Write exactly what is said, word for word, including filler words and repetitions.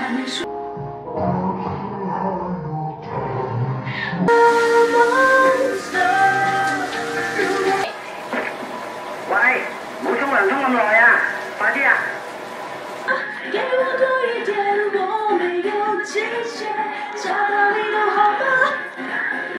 喂，冇沖涼沖咁耐啊，快啲啊！ 给我多一点，我没有季节，找到你都好吗？